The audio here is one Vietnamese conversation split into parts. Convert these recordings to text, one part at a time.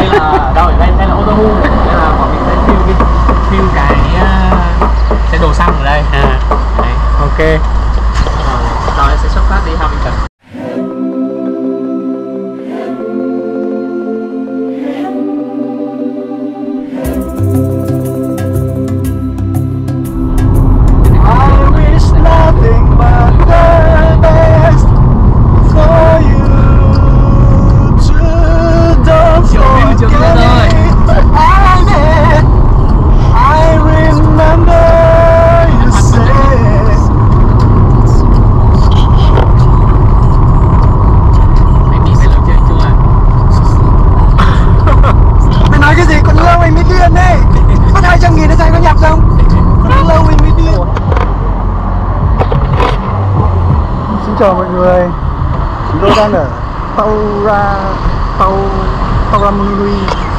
đây là ở đâu? Đây là ô tô hu. Đây là bọn mình sẽ fill cái đồ xăng ở đây. Đấy. Ok. Rồi sẽ xuất phát đi Hamilton. Chào mọi người, chúng tôi đang ở Tauramunui.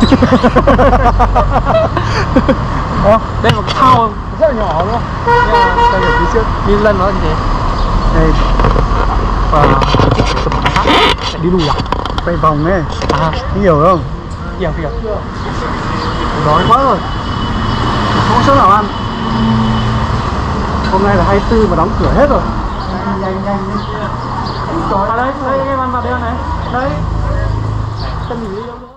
Đây là một cái thao rất là nhỏ luôn. Đây ở phía trước. Đi lên nó như thế. Đây. Và đi lùi à? Quay vòng ấy. Hiểu không? Hiểu. Đói quá rồi. Không có chỗ nào ăn. Hôm nay là 24 mà đóng cửa hết rồi. Nhanh đi. Vào đây, em ăn vào đây này. Đấy. Cần nghỉ đi đâu nữa.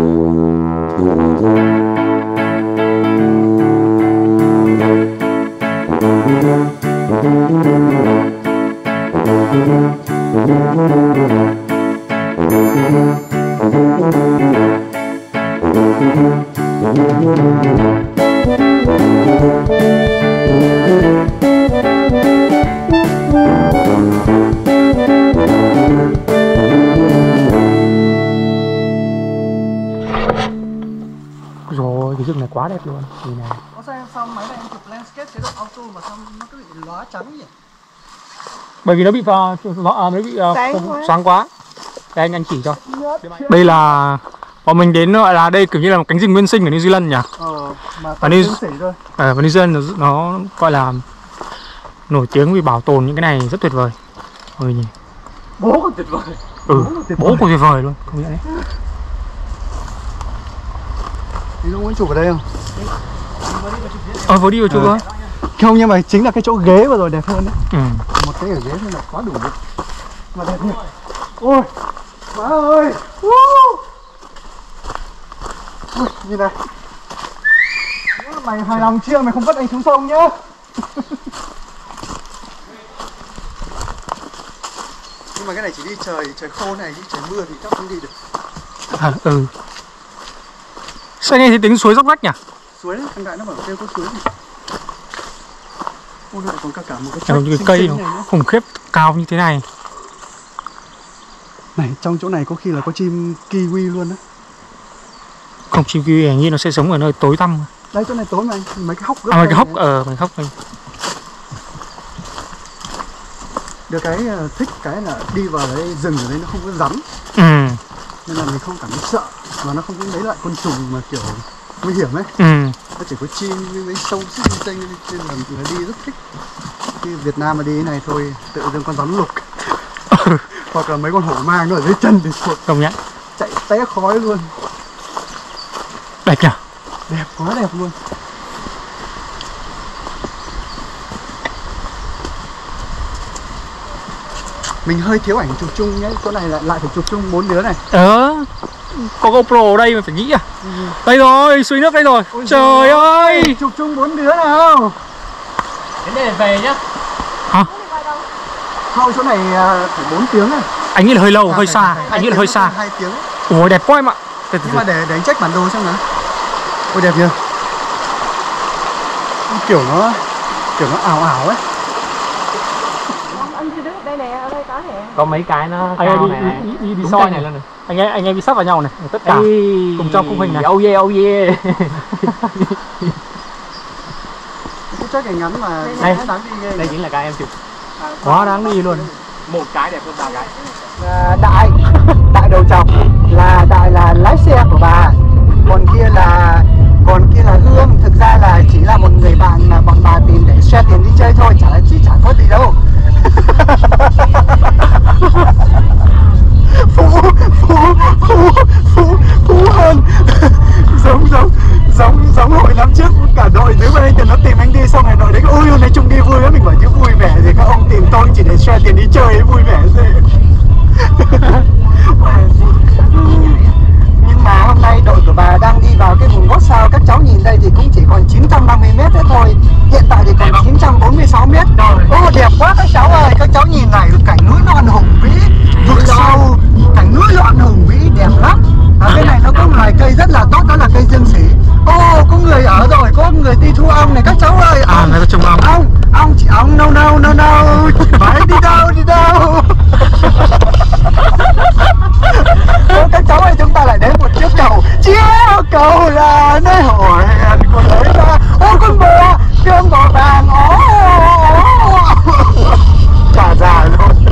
Rồi, cái rừng này quá đẹp luôn. Nhìn này. Có sao máy này em chụp landscape chế độ auto mà sao nó cứ bị lóa trắng vậy? Bởi vì nó bị xoáng quá. Đây anh chỉ cho. Đây là bọn mình đến gọi là đây kiểu như là một cánh rừng nguyên sinh ở New Zealand nhỉ? Và New Zealand nó gọi là nổi tiếng vì bảo tồn những cái này rất tuyệt vời. Ôi nhìn. Bố còn tuyệt vời. Bố còn tuyệt vời luôn, không nghĩ đấy. Thì lúc ấy chụp ở đây không? Vừa đi vào chụp thôi. Không, nhưng mà chính là cái chỗ ghế vừa rồi đẹp hơn đấy. Ừ. Một cái ở ghế thôi là quá đủ rồi. Mà đẹp nhỉ. Ôi, má ơi. Ui, nhìn này. Mày hài lòng chưa? Mày không vứt anh xuống sông nhá. Nhưng mà cái này chỉ đi trời khô này chứ trời mưa thì chắc không đi được. Sao nghe thấy tiếng suối róc rách nhỉ? Suối đấy, thằng Đại nó bảo kêu có suối này. Ôi, lại còn cả một cái cây nó khủng khiếp cao như thế này. Này, trong chỗ này có khi là có chim kiwi luôn á. Không, chim kiwi hình như nó sẽ sống ở nơi tối tăm. Đây, chỗ này tối mà anh, mấy cái hốc. Mấy cái hốc, mấy hốc này. Được cái thích cái là đi vào đây rừng ở đây nó không có rắn. Nên là mình không cảm thấy sợ. Và nó không có mấy loại côn trùng mà kiểu nguy hiểm ấy. Nó chỉ có chim với mấy sâu xích linh tinh nên là mình đi rất thích. Như Việt Nam mà đi cái này thôi, tự dưng con rắn lục hoặc là mấy con hổ mang nó ở dưới chân thì thuộc. Công nhận. Chạy té khói luôn. Đẹp nhỉ? Đẹp, quá đẹp luôn. Mình hơi thiếu ảnh chụp chung nhé, chỗ này lại phải chụp chung 4 đứa này. Có GoPro ở đây mà phải nghĩ à? Đây rồi, suối nước đây rồi. Ôi trời ơi, chụp chung 4 đứa nào. Đến đây về nhá. Hả? Thôi chỗ này phải 4 tiếng này. Anh nghĩ là hơi lâu, hơi xa. Anh nghĩ là hơi xa. 2 tiếng. Ủa đẹp quá em ạ. Nhưng mà để anh check bản đồ xem nào. Ôi đẹp nhỉ. Kiểu nó ảo ảo ấy. Anh chưa đứng đây nè, ở đây có nè. Có mấy cái nó anh cao em đi đúng soi này luôn này. Anh em đi sắp vào nhau này, tất cả cùng trong khung hình này. Oh yeah. Cái check ảnh ngắn mà đây, đáng đi ghê. Đây chính là các em chụp. Quá đáng đi luôn. Một cái đẹp hơn 3 cái. Đại đầu chọc là Đại là lái xe của bà. Còn kia là Hương, thực ra là chỉ là một người bạn mà bọn bà tìm để share tiền đi chơi thôi, chả có gì đâu. Phú giống hồi năm trước cả đội dưới bên đây nó tìm anh đi, xong rồi đội đấy ui hôm nay chung đi vui lắm, mình bảo chứ vui vẻ gì, các ông tìm tôi chỉ để share tiền đi chơi ấy, vui vẻ gì. Nhưng mà hôm nay đội của bà đang đi vào cái vùng Gốt Sao, các cháu nhìn đây thì cũng chỉ còn 950 m thế thôi, hiện tại thì còn 946 m. Ô đẹp quá các cháu ơi, các cháu nhìn này cảnh núi non hùng vĩ, vực sâu, cảnh núi non hùng vĩ đẹp lắm. Ở bên này nó có loài cây rất là tốt, đó là cây dương sỉ. Ô có người ở rồi, có người đi thu ong này các cháu ơi. Người ta trồng ong. Ong chỉ ong no phải đi đâu. Ô, các cháu ơi, chúng ta lại đến một chiếc cầu. Chiếc cầu là nơi hỏi hẹn của lối ra. Ô con bò, con bò vàng. Cả già luôn.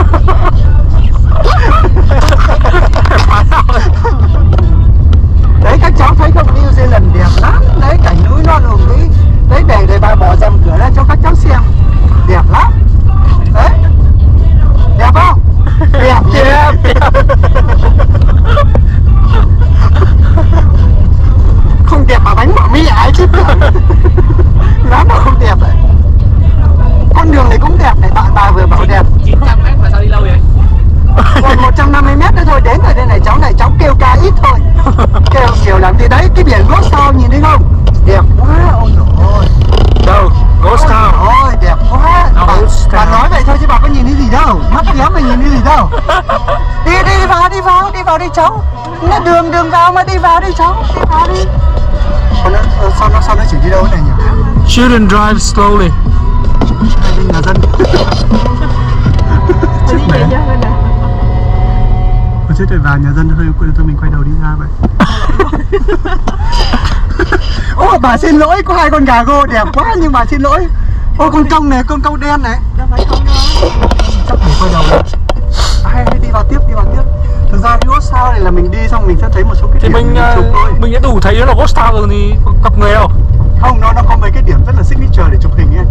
Đấy các cháu thấy không, New Zealand đẹp lắm. Đấy cảnh núi non hùng vĩ. Đấy để bà bỏ rèm cửa ra cho các cháu xem. Đẹp lắm. Đấy. Đẹp không? Đẹp. Không đẹp mà bánh bỏ mì ai chứ. Lắm mà không đẹp đấy. Con đường này cũng đẹp này, bạn bà vừa bảo đẹp. 900 m mà sao đi lâu vậy? Còn 150 m nữa thôi, đến ở đây này cháu kêu ca ít thôi. Kêu nhiều làm gì đấy, cái biển Ghost Town nhìn thấy không? Đẹp quá, ôi dồi ôi. Đâu? Ghost Town. Ôi đẹp quá. Bà nói vậy thôi chứ bà có nhìn thấy gì đâu. Mắt lắm mà nhìn thấy gì đâu. Đi vào đi cháu. Nó đường vào mà, đi vào đi cháu. Đi vào đi. Sao nó chỉ đi đâu này nhỉ? Children drive slowly. Hai bên nhà dân. Chết mẹ. Chết rồi, vào nhà dân thôi mình quay đầu đi ra vậy. Ô bà xin lỗi, có hai con gà gô đẹp quá nhưng bà xin lỗi. Ô con công này, con công đen này. Đâu phải không đâu. Chắc mình quay đầu lên. Hay đi vào tiếp. Thực ra cái Ghost Town này là mình đi xong mình sẽ thấy một số cái Thì điểm chụp thôi. mình đã đủ thấy nó là Ghost Town rồi thì gặp người đâu. Không, nó có mấy cái điểm rất là signature để chụp hình ấy.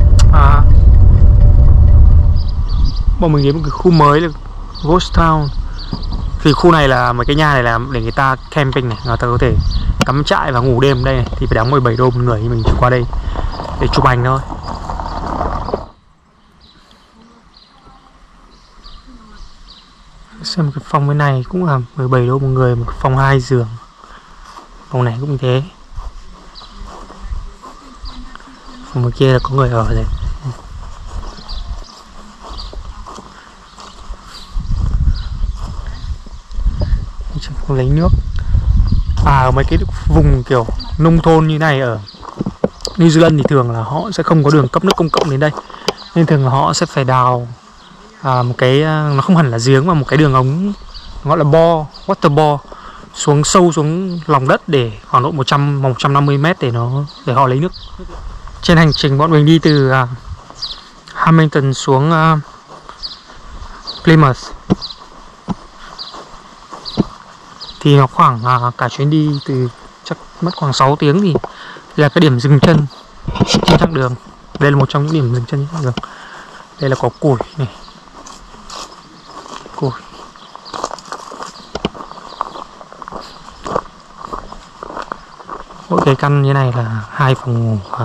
Bọn mình đến một cái khu mới là Ghost Town. Thì khu này là mấy cái nhà này là để người ta camping này, người ta có thể cắm trại và ngủ đêm đây này. Thì phải đóng 17 đô một người, nhưng mình chỉ qua đây để chụp ảnh thôi. Xem cái phòng bên này cũng là 17 đô một người, một cái phòng 2 giường. Phòng này cũng thế. Phòng bên kia là có người ở rồi. Không lấy nước. Ở mấy cái vùng kiểu nông thôn như này ở New Zealand thì thường là họ sẽ không có đường cấp nước công cộng đến đây, nên thường là họ sẽ phải đào một cái, nó không hẳn là giếng mà một cái đường ống gọi là bo, water bo, xuống sâu xuống lòng đất để khoảng độ 150 m để họ lấy nước. Trên hành trình bọn mình đi từ Hamilton xuống Plymouth thì nó khoảng cả chuyến đi từ chắc mất khoảng 6 tiếng thì là cái điểm dừng chân trên chặng đường. Đây là một trong những điểm dừng chân trên chặng đường. Đây là có củi này, củi. Mỗi cái căn như này là 2 phòng ngủ và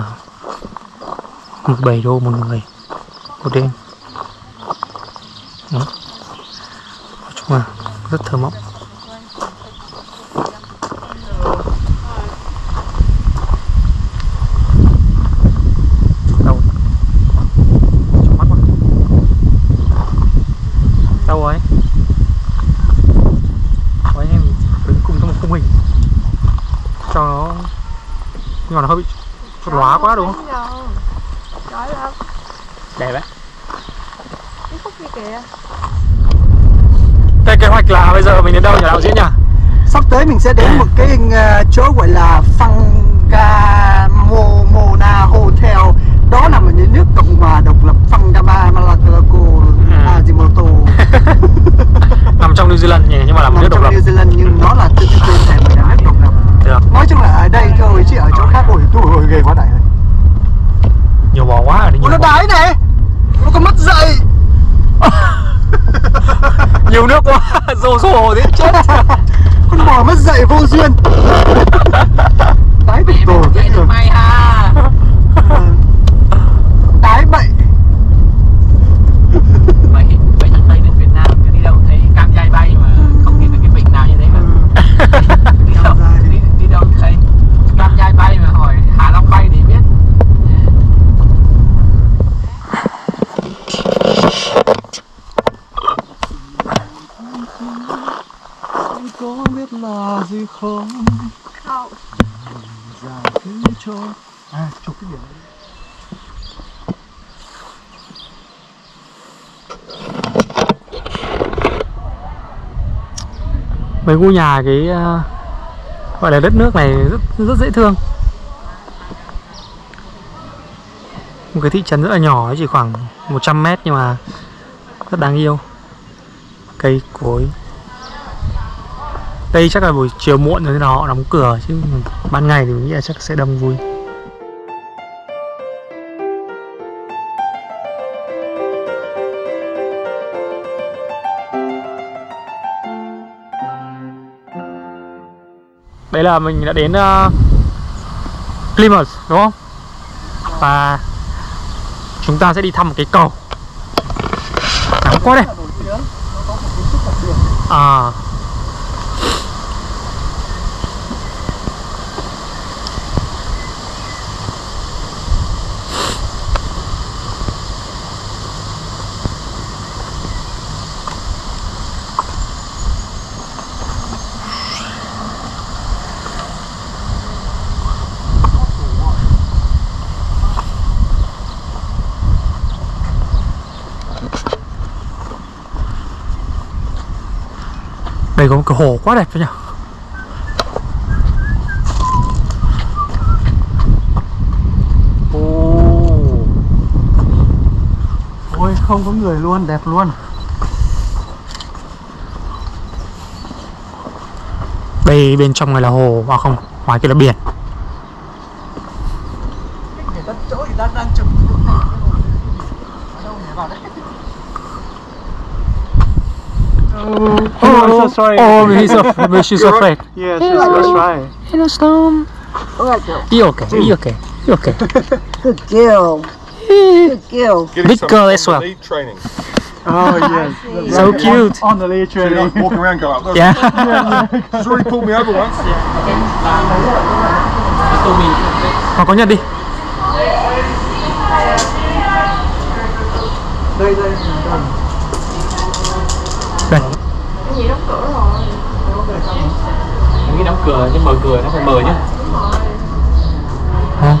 17 đô một người một đêm. Đó. Nói chung là rất thơ mộng. Đâu rồi? Có anh em đứng cùng trong một khung hình cho nó, nhưng mà nó hơi bị chuột lóa quá đúng không? Giỏi lắm. Đẹp đấy. Cái khúc kia kìa. Thế kế hoạch là bây giờ mình đến đâu nhỉ đạo diễn nhỉ? Sắp tới mình sẽ đến một cái chỗ gọi là Whangamomona Hotel. Đó là một nước Cộng hòa độc lập Whangamalago Ajimoto. Nằm trong New Zealand nhỉ, nhưng mà là một nước độc lập. New Zealand nhưng nó là tự tên thèm một nước độc lập. Được. Nói chung là ở đây thôi chứ ở chỗ khác ôi ghê quá đại ơi. Nhiều bò quá ở đây. Ôi nó đái này. Nó còn mất dậy. Nhiều nước quá, rồ thế chết. Con bò mất dậy vô duyên. Đái cực đồ. là gì không? Không. Ra cứ cho. À, chụp cái biển này. Mấy ngôi nhà cái gọi là đất nước này rất dễ thương. Một cái thị trấn rất là nhỏ, chỉ khoảng 100 mét nhưng mà rất đáng yêu. Cây cối. Đây chắc là buổi chiều muộn rồi nên là họ đóng cửa, chứ ban ngày thì mình nghĩ là chắc sẽ đông vui. Đấy là mình đã đến Plymouth đúng không? Và chúng ta sẽ đi thăm một cái cầu. Nắng quá đây. À. Đây có một cái hồ quá đẹp đấy nhỉ. Ôi không có người luôn, đẹp luôn. Đây bên trong này là hồ, à không, ngoài kia là biển. Người ta chỗ người ta đang chụp lúc này. Ở đâu nhảy vào đấy? Oh, I'm so sorry. Oh, she's so afraid. Yeah, that's right. Hello, Storm. You okay? You okay? You okay? Good girl. Good girl. Big girl as well. Lead training. Oh yes. So cute. On the lead So you're training. like walking around, go up. Yeah. She's already pulled me over once. Họ có nhận đi. Đây. Đây. Cái gì đóng cửa rồi. Cái đóng cửa chứ mở cửa nó phải mở chứ. Hả?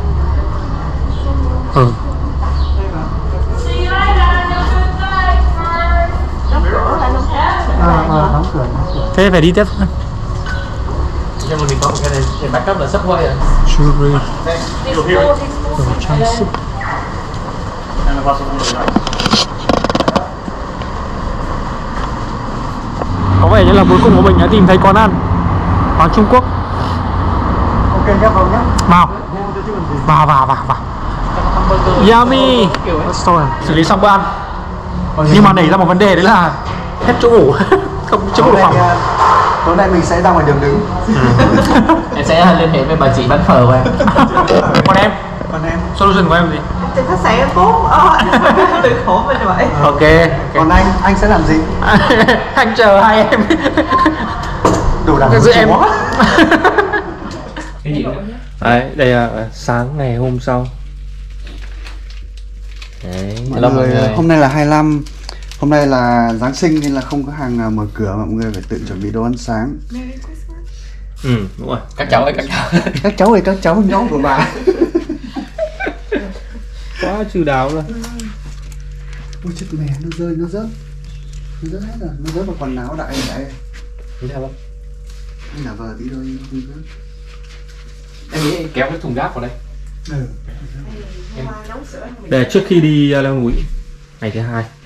Ừ. Đóng cửa lại không khác. Đóng cửa. Thế phải đi tiếp thôi. Nhưng mà mình có một cái này để backup là Subway rồi. Jewelry. You'll hear it. Đồ trang sức. And the bus will be right. Có vẻ như là cuối cùng của mình đã tìm thấy quán ăn quán Trung Quốc. Ok nhé, vào nhé. Vào. Vào. Yummy. Xử lý xong bữa ăn. Nhưng mà nảy ra một vấn đề đấy là hết chỗ ngủ. Không có chỗ ngủ phòng. Tối nay mình sẽ ra ngoài đường đứng. Em sẽ liên hệ với bà chị bán phở của em. Còn em, Còn em. solution của em là gì? Thì khách sạn tốt. Đừng khổ mình vậy. Ok. Còn anh sẽ làm gì? Anh chờ hai em. Đủ đảm Giữ em. Cái gì nữa? Đấy, đây là sáng ngày hôm sau. Đấy, Mọi người, hôm nay là 25. Hôm nay là Giáng sinh nên là không có hàng mở cửa, mọi người phải tự chuẩn bị đồ ăn sáng. Ừ, đúng rồi. Các cháu ơi, các cháu. Các cháu nhóm của bà. Quá chu đáo luôn. Ôi chết mẹ, nó rơi, nó rớt hết rồi, nó rớt vào quần áo đại. Thế sao không? Anh giả vờ tí thôi, nó không rớt. Em nghĩ kéo cái thùng rác vào đây. Ừ. Để trước khi đi leo núi ngày thứ 2